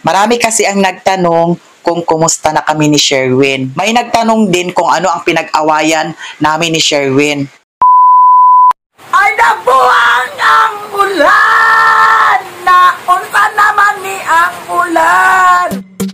Marami kasi ang nagtanong kung kumusta na kami ni Sherwin. May nagtanong din kung ano ang pinag-awayan namin ni Sherwin. Ay nabuang ang ulan! Naunsa naman ni ang ulan!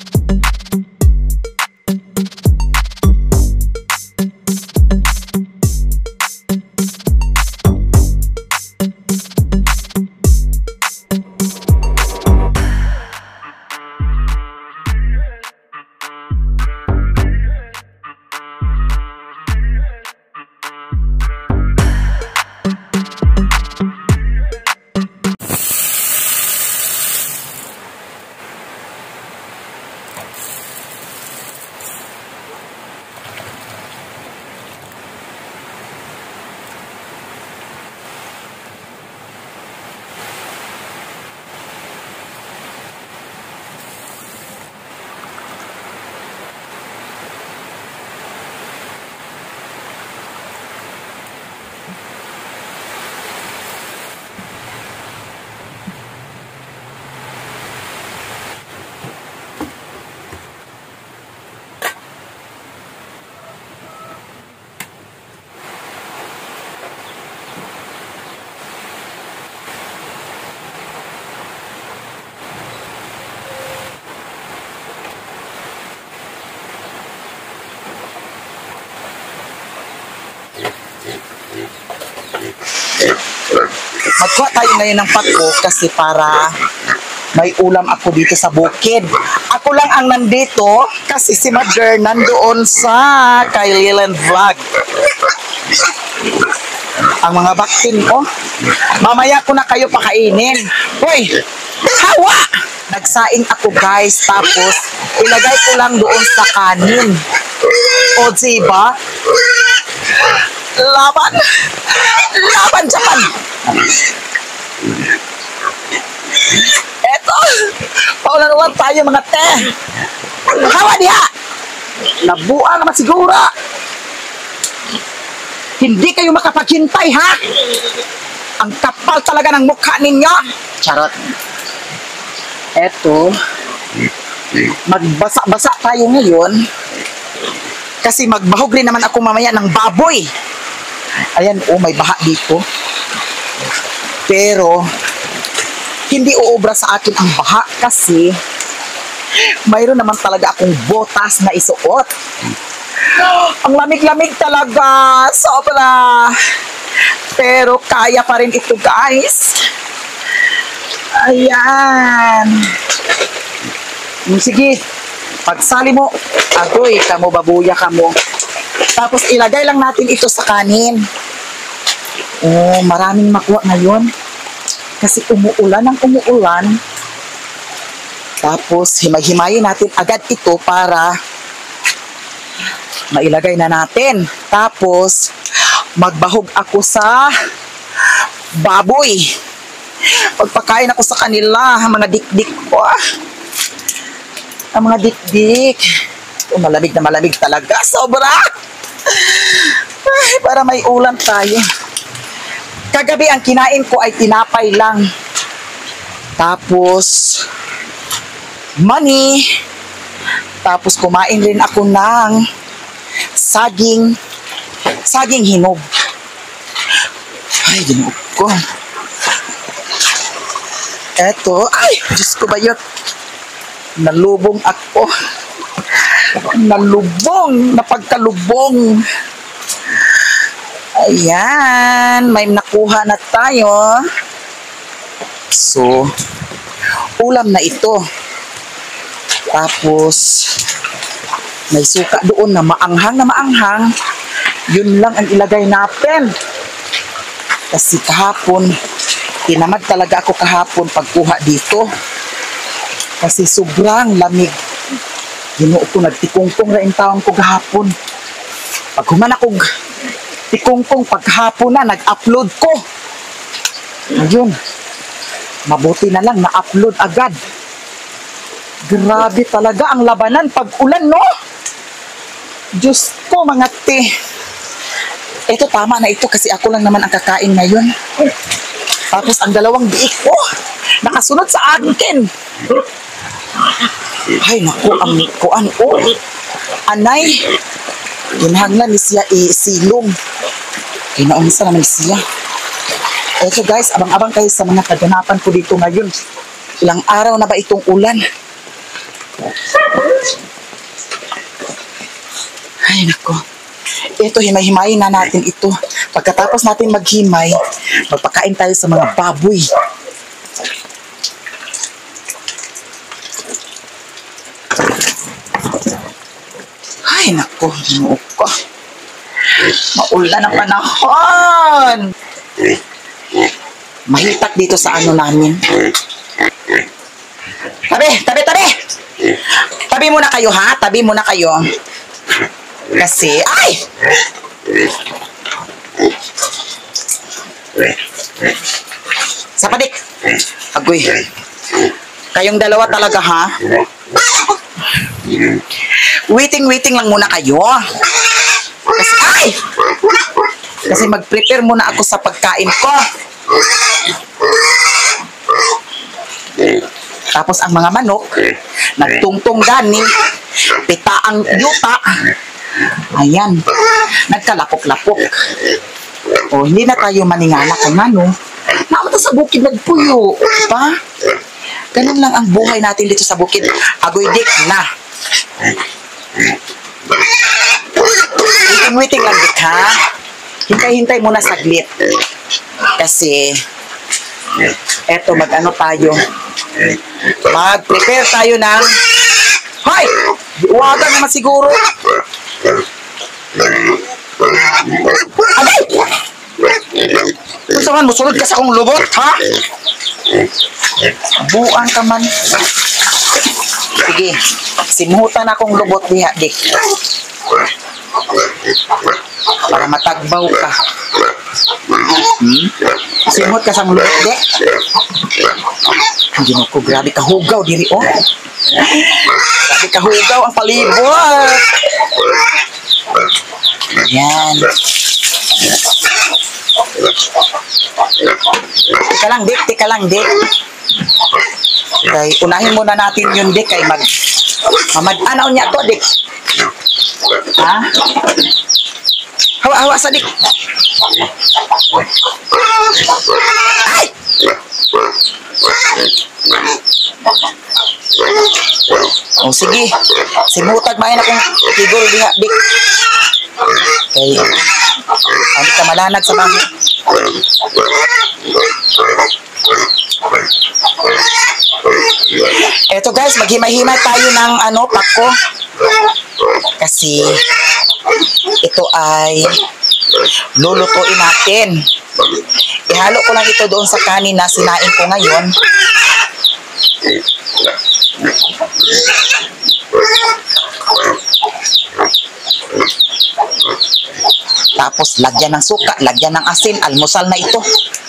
Magkuha tayo ngayon ng pako kasi para may ulam ako dito sa bukid. Ako lang ang nandito kasi si Mother nandoon sa kay Lilan Vlog. Ang mga baktin ko, mamaya ko na kayo pakainin. Hoy, hawa! Nagsaing ako guys, tapos ilagay ko lang doon sa kanin. O diba? Laban! Laban Japan! Eto! Paulan-ulan tayo mga te! Hawa diha! Nabuang naman siguro! Hindi kayo makapaghintay ha! Ang kapal talaga ng mukha ninyo! Charot! Eto, magbasa-basa tayo ngayon kasi magbahog rin naman ako mamaya ng baboy. Ayan, oh, may baha dito. Pero, hindi uubra sa akin ang baha kasi mayroon naman talaga akong botas na isuot. Ang lamig-lamig talaga. Sobra. Pero, kaya pa rin ito, guys. Ayan. Sige. Pagsali mo, agoy, kamo, babuya kamo. Tapos ilagay lang natin ito sa kanin. Oh, maraming makuha ngayon. Kasi umuulan ng umuulan. Tapos himay-himayin natin agad ito para mailagay na natin. Tapos magbahog ako sa baboy. Pagpakain ako sa kanila, mga dik-dik ko. Ang mga dik-dik. Oh, malamig na malamig talaga. Sobra! Ay, para may ulam tayo. Kagabi ang kinain ko ay tinapay lang. Tapos, mani. Tapos kumain rin ako ng saging hinog. Ay, ginuog ko. Eto, ay, Diyos ko ba yun? Nalubong ako. Napagkalubong. Ayan, may nakuha na tayo. So, ulam na ito. Tapos, may suka doon na maanghang. Yun lang ang ilagay natin. Kasi kahapon, tinamad talaga ako kahapon pagkuha dito. Kasi sobrang lamig. Ginuo ko, nagtikungkong rin taon ko kahapon. Pag human ako tikungkong paghapon na, nag-upload ko. Ayun. Mabuti na lang, na-upload agad. Grabe talaga ang labanan pag ulan, no? Diyos ko, mga te. Ito, tama na ito kasi ako lang naman ang kakain ngayon. Tapos ang dalawang biik ko, nakasunod sa akin. Ay, naku, ang kuan o. Anay, ginhanglan ni siya isilong. Kinaunsa naman siya. Eto guys, abang-abang kayo sa mga kaganapan ko dito ngayon. Ilang araw na ba itong ulan? Ay, naku. Ito, himay-himayin na natin ito. Pagkatapos natin maghimay, magpakain tayo sa mga baboy. Ay, naku, hinuok ko. Maulan ang panahon. Mahitak dito sa ano namin. Tabi! Tabi muna kayo, ha? Tabi muna kayo. Kasi, ay! Sapadik! Agoy. Kayong dalawa talaga, ha? Waiting lang muna kayo. Kasi, ay! Kasi mag-prepare muna ako sa pagkain ko. Tapos ang mga manok, nagtungtong gani, pita ang yuta. Ayan, nagkalapok-lapok. O, hindi na tayo maningala kung ano. Naamata sa bukid nagpuyo, pa? Ganun lang ang buhay natin dito sa bukid. Agoy dik na. Waiting lang dik, ha? Hintay-hintay muna saglit. Kasi, eto, mag-ano tayo. Mag-prepare tayo ng... Hoy! Iwagan naman siguro. Agay! Kung saan mo, sunod ka sa akong lubot, ha? Buang ka man. Sige, simutan akong lubot niya, dik. Para matagbaw ka. Simot ka sa lubot, dik. Hindi mo ko, grabe kahugaw, diri, oh. Grabe kahugaw ang palibot. Yan. Tika lang, dik. Kay, unahin muna natin yun, dik, kay mamad-anaw niya to, dik. Ha? Hawa sa dik. Ay! O sige, simutag main akong tigol diha, dik. Kay, ano ka malanag sa bahay. Eto guys, maghimay-himay tayo ng pako. Kasi ito ay lulutuin natin. Ihalo ko lang ito doon sa kanin na sinain ko ngayon. Tapos lagyan ng suka, lagyan ng asin, almusal na ito.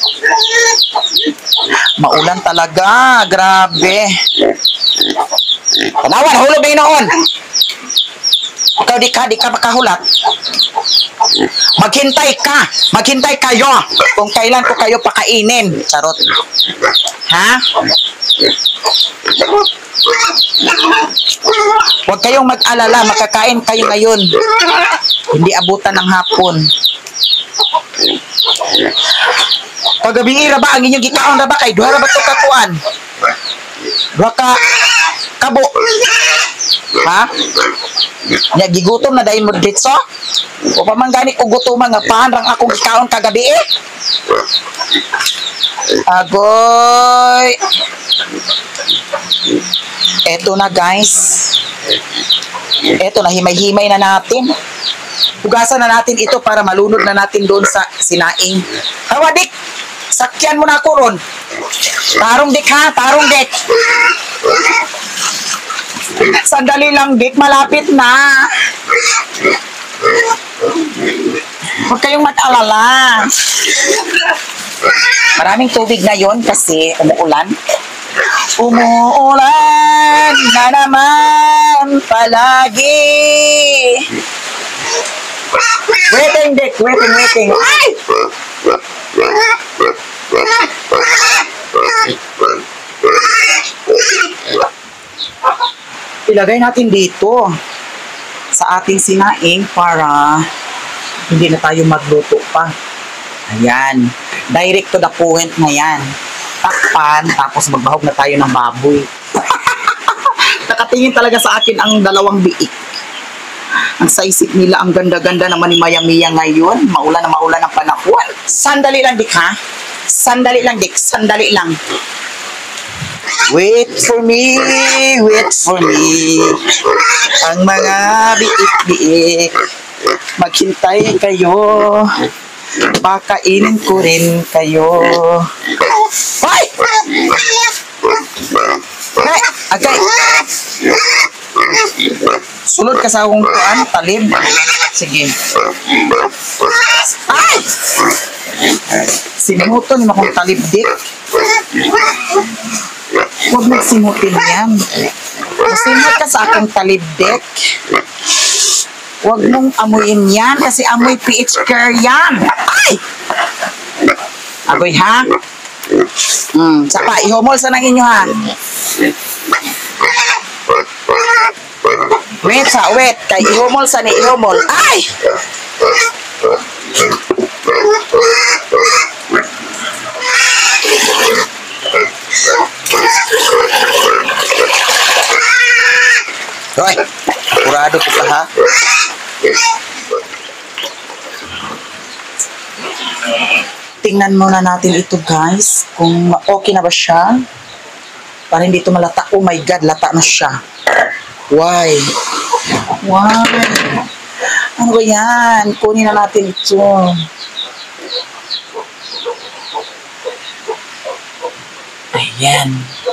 Maulan talaga, grabe. Tanawan, hulog na inoon. Ikaw di ka makahulat. Maghintay kayo kung kailan ko kayo pakainin. Charot. Ha? Huwag kayong mag-alala, makakain kayo ngayon. Hindi abutan ng hapon. Pagabi ra ba ang inyong gikaon ra ba kay duha ra ba to kakuan? Duha ka kabo. Ha? Nya gigutom na dayon mo ditso? O pa man gani ko gutom nga pahan akong gikaon kagabi eh? Agoy. Eto na guys. Eto na, himay-himay na natin. Hugasan na natin ito para malunod na natin doon sa sinaing. Hawa dik! Sakyan mo na ako ron. Tarong dik ha, tarong dik. Sandali lang dik, malapit na. Huwag kayong mag-alala. Maraming tubig na yon kasi umuulan. Umuulan na naman palagi. Waiting, Dick. Waiting. Ay! ilagay natin dito sa ating sinaing para hindi na tayo magluto pa. Ayan. Direct to the point na yan. Takpan, tapos magbahog na tayo ng baboy. Nakatingin talaga sa akin ang dalawang biik. Ang saisip nila, ang ganda-ganda naman ni Maya-Mia ngayon. Maulan ang panahon. Sandali lang, Dik, ha? Sandali lang, Dik. Sandali lang. Wait for me, wait for me. Ang mga biik-biik. Maghintay kayo. Pakainin ko rin kayo. Hoy! Hey, agay. Sulod ka sa akong kuan, talib. Sige. Ay! Sinuto ni akong talib, Dik. Huwag magsimutin yan. Masimot ka sa akong talib, Dik. Huwag mong amuyin yan kasi amoy PH care yan. Ay! Agoy, ha? Saka, ihumol sa nang inyo, ha? Wait, sa, wait. Kay ihumol sa ni ihumol. Ay! Hoy, kurado ko pa, ha? Tingnan muna natin ito, guys. Kung okay na ba siya. Para hindi ito malata. Oh my God, lata na siya. Why? Why? Ano ba yan? Kunin na natin ito. Ayan.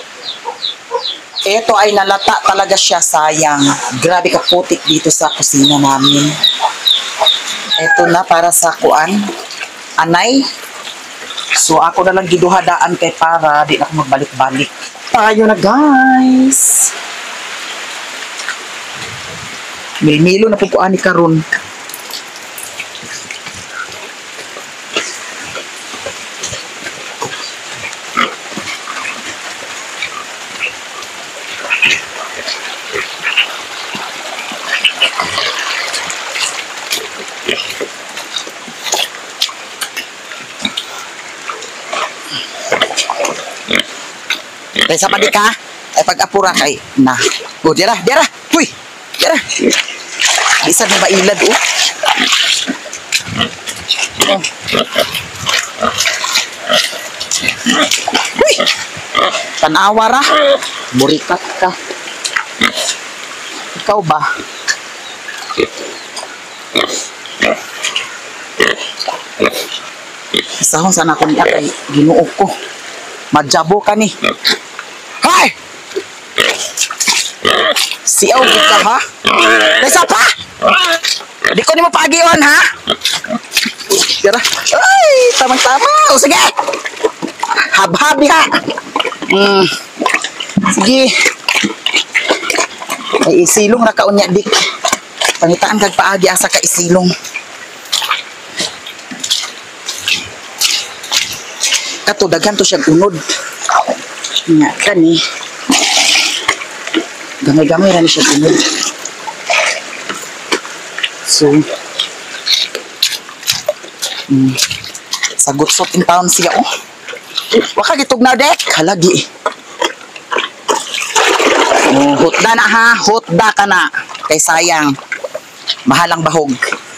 Ito ay nalata talaga siya, sayang. Grabe ka putik dito sa kusina namin. Ito na para sa kuan. Anay. So ako na lang giduhadaan kay para di na ako magbalik-balik. Tayo na, guys. Milo na po kuan ni karon. Kaya sa padik ka, ay pag-apura kay na. O, dira. Huy, dira. Bisa na ba ilad, oh. Huy, tanawa ra. Burikat ka. Ikaw ba? Isahon sana ko niya kay Ginoo ko. Madjabo ka ni. Hay! Siyaw ka, ha? Nasa pa? Di ko ni mo pagiwan, ha? Tira. Ay, tamang-tama. O, sige. Habhabi, ha? Sige. Ay, isilong na kaunya, Dik. Pangitaan kag paagi asa ka isilong. Kato, daghan to siya unod. Nga, kani. Gamay-gamay rin siya unod. So, sagot-sot in town siya, oh. Waka gitog na, Dek. Halagi. Oh, hutda na, ha? Hutda ka na. Kay sayang. Mahalang bahog.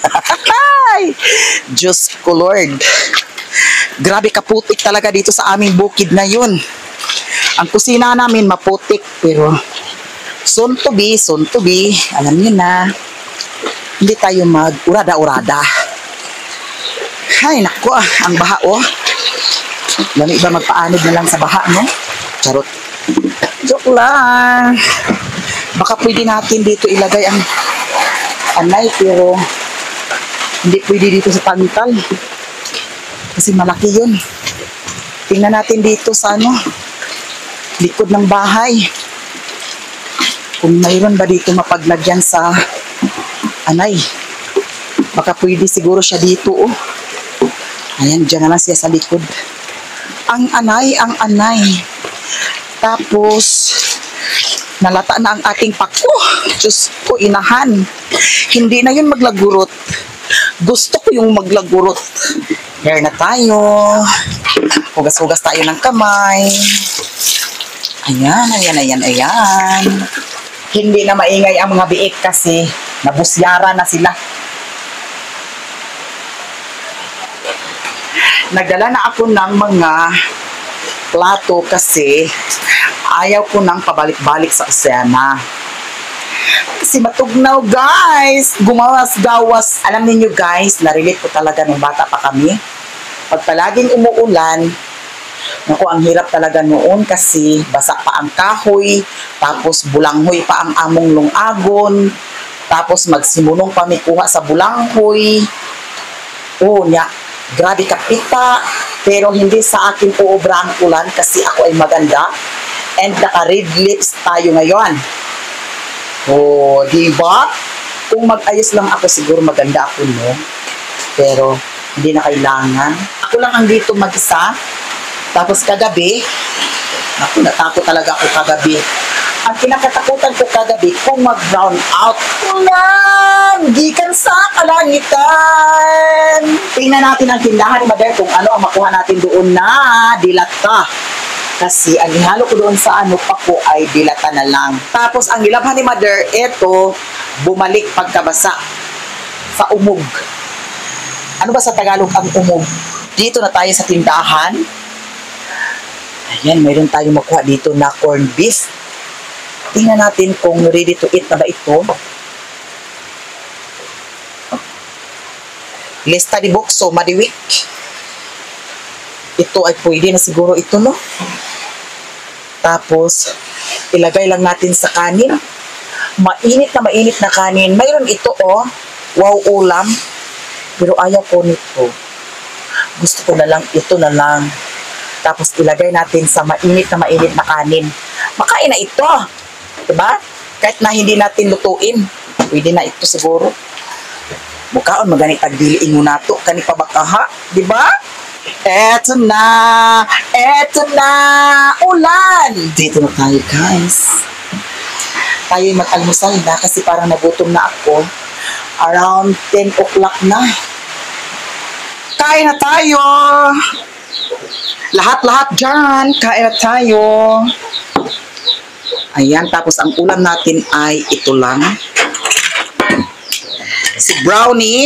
Diyos ko, Lord. Grabe kaputik talaga dito sa aming bukid na yun. Ang kusina namin maputik, pero soon to be, alam niyo na, hindi tayo mag-urada-urada. Ay, naku, ang baha, oh. Lami ba magpaanod na lang sa baha, no? Charot. Joke lang. Baka pwede natin dito ilagay ang anay, pero hindi pwede dito sa tangkal. Kasi malaki yun. Tingnan natin dito sa likod ng bahay. Kung mayroon ba dito mapaglagyan sa anay. Baka pwede siguro siya dito, oh. Ayan, dyan na lang siya sa likod. Ang anay. Tapos, Nalata na ang ating pako. Diyos ko, inahan. Hindi na yun maglagurot. Gusto ko yung maglagurot. Here na tayo. Hugas-hugas tayo ng kamay. Ayan, ayan, ayan, ayan. Hindi na maingay ang mga biik kasi nabusyara na sila. Nagdala na ako ng mga plato kasi ayaw ko nang pabalik-balik sa kusina. Kasi matugnaw, guys. Gumawas-gawas. Alam niyo guys, narelate ko talaga nung bata pa kami. Pag palaging umuulan, naku, ang hirap talaga noon kasi basa pa ang kahoy, tapos bulanghoy pa ang among lungagon, tapos magsimunong pa may kuha sa bulanghoy. Oh, nya, grabe kapita. Pero hindi sa akin uobra ang ulan kasi ako ay maganda. And naka-red lips tayo ngayon. Oh, di ba? Kung mag-ayos lang ako, siguro maganda ako, no? Pero, hindi na kailangan. Ako lang ang dito mag-isa. Tapos kagabi, ako natakot talaga ako kagabi. Ang kinakatakutan ko kagabi, kung mag-brown out. Ulan! Gikan sa kalangitan! Tingnan natin ang tindahan ni Mother kung ano ang makuha natin doon na dilata. Kasi ang ihalo ko doon sa ano pa ko ay dilata na lang. Tapos ang ilabhan ni Mother, eto, bumalik pagkabasa sa umog. Ano ba sa Tagalog ang umog? Dito na tayo sa tindahan. Ayan, mayroon tayong makuha dito na corned beef. Tingnan natin kung ready to eat na ba ito. Lista di Bokso, Madiwik. Ito ay pwede na siguro ito, no? Tapos, ilagay lang natin sa kanin. Mainit na kanin. Mayroon ito, oh. Wow, ulam. Pero ayaw ko nito. Gusto ko na lang, ito na lang. Tapos, ilagay natin sa mainit na kanin. Makain na ito. Diba? Kahit na hindi natin lutuin. Pwede na ito siguro. Bukaon, maganit agdiliin mo na ito. Kani pa bakaha. Diba? Eto na! Eto na! Ulan! Dito na tayo, guys. Tayo'y mag-almusal na kasi parang nagutom na ako. Around 10 o'clock na. Kain na tayo! Lahat-lahat dyan. Kain na tayo. Ayan, tapos ang ulam natin ay ito lang. Si brownie.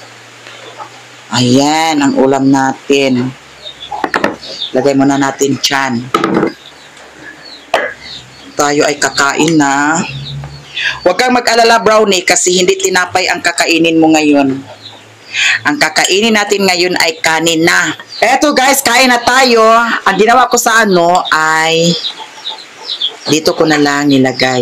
Ayan, ang ulam natin. Lagay muna natin dyan. Tayo ay kakain na. Huwag kang mag-alala, brownie, kasi hindi tinapay ang kakainin mo ngayon. Ang kakainin natin ngayon ay kanin na. Eto guys, kain na tayo. Ang ginawa ko sa ano ay dito ko na lang nilagay.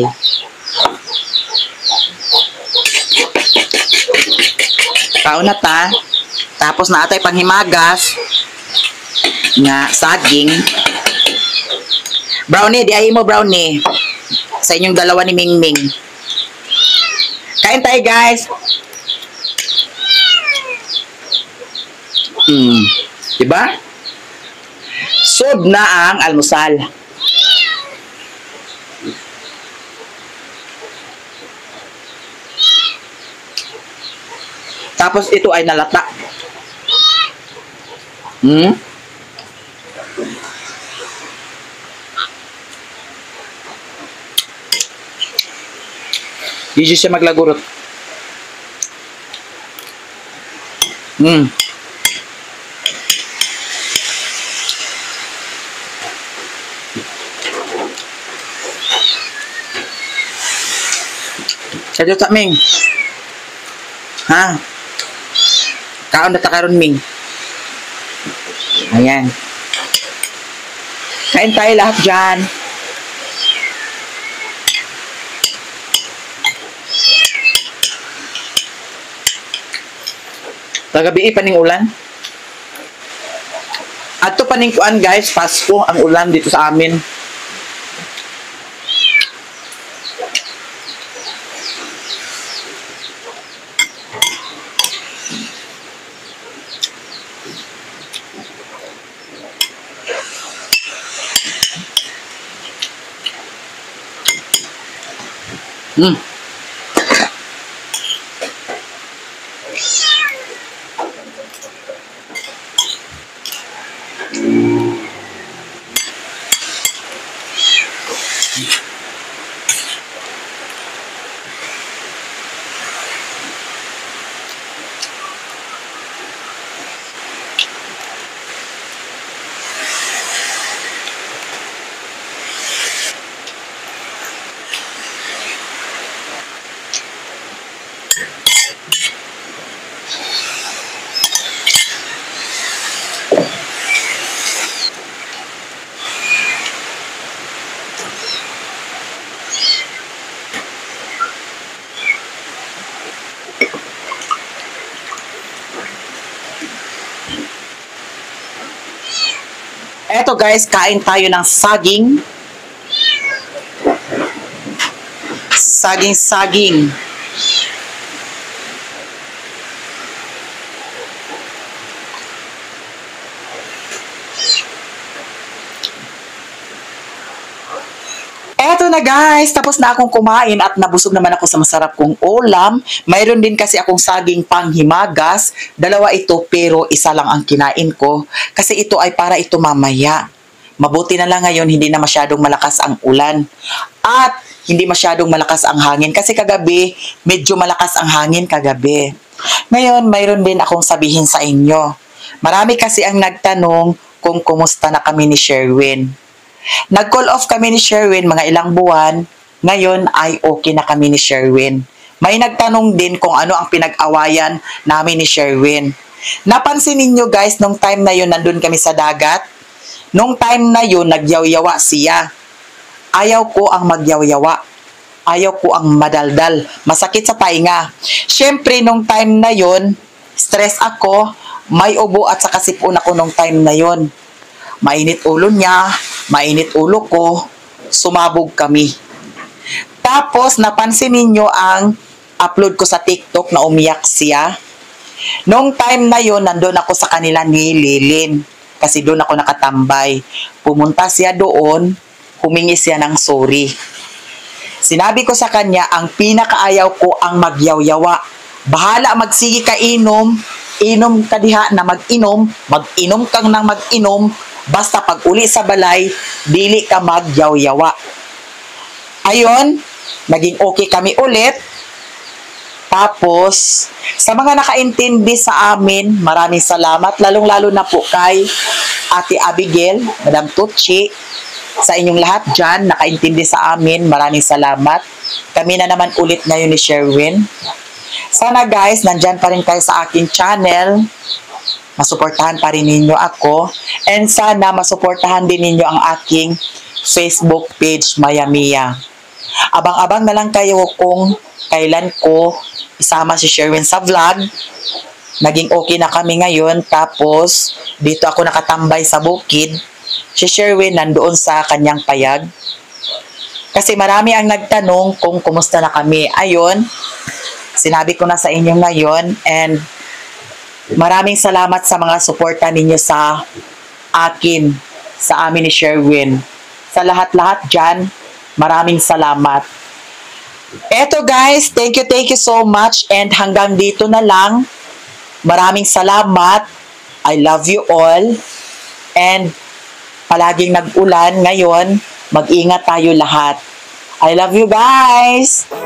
Kaon na ta. Tapos na atay panghimagas nga saging. Brownie, diahin mo brownie. Sa inyong dalawa ni Mingming. Kain tayo guys. Diba? Sod na ang almusal. Tapos ito ay nalata. Hindi siya maglagurot. Sadyo ta, Ming. Ha? Kaon na ta karon, Ming. Ayan. Kain tayo lahat dyan. Tagabi paning ulan. Ato paning kuan guys, Pasko ang ulan dito sa amin. Hmm. Eto guys, kain tayo ng saging. Saging. Eto na guys, tapos na akong kumain at nabusog naman ako sa masarap kong ulam. Mayroon din kasi akong saging panghimagas. Dalawa ito pero isa lang ang kinain ko. Kasi ito ay para ito mamaya. Mabuti na lang ngayon hindi na masyadong malakas ang ulan. At hindi masyadong malakas ang hangin. Kasi kagabi, medyo malakas ang hangin kagabi. Ngayon, mayroon din akong sabihin sa inyo. Marami kasi ang nagtanong kung kumusta na kami ni Sherwin. Nag-call off kami ni Sherwin mga ilang buwan. Ngayon ay okay na kami ni Sherwin. May nagtanong din kung ano ang pinag-awayan namin ni Sherwin. Napansin ninyo guys, nung time na yun nandun kami sa dagat. Nung time na yun, nagyaw-yawa siya. Ayaw ko ang magyawyawa. Ayaw ko ang madaldal. Masakit sa tainga. Siyempre, nung time na yon, stress ako, may ubo at saka sipon ako nung time na yon. Mainit ulo niya, mainit ulo ko, sumabog kami. Tapos, napansin ninyo ang upload ko sa TikTok na umiyak siya. Nung time na yon, nandun ako sa kanila ni Lilin. Kasi doon ako nakatambay. Pumunta siya doon, humingi siya ng sorry. Sinabi ko sa kanya, ang pinakaayaw ko ang magyawyawa. Bahala magsige ka inom ka diha na mag-inom kang nang mag-inom, basta pag uli sa balay, dili ka magyawyawa. Ayon, naging okay kami ulit. Tapos, sa mga nakaintindi sa amin, maraming salamat, lalong-lalo na po kay Ate Abigail, Madam Tucci, sa inyong lahat dyan, nakaintindi sa amin, maraming salamat. Kami na naman ulit ngayon ni Sherwin. Sana guys, nandyan pa rin kayo sa aking channel. Masuportahan pa rin ninyo ako. And sana masuportahan din ninyo ang aking Facebook page, Maya Mia. Abang-abang na lang kayo kung kailan ko isama si Sherwin sa vlog. Naging okay na kami ngayon. Tapos, dito ako nakatambay sa bukid. Si Sherwin nandoon sa kanyang payag. Kasi marami ang nagtanong kung kumusta na kami. Ayon, sinabi ko na sa inyo ngayon. And maraming salamat sa mga suporta ninyo sa akin, sa amin ni Sherwin. Sa lahat-lahat dyan, maraming salamat. Eto guys, thank you so much. And hanggang dito na lang. Maraming salamat. I love you all. And palaging nag-ulan ngayon, mag-ingat tayo lahat. I love you guys!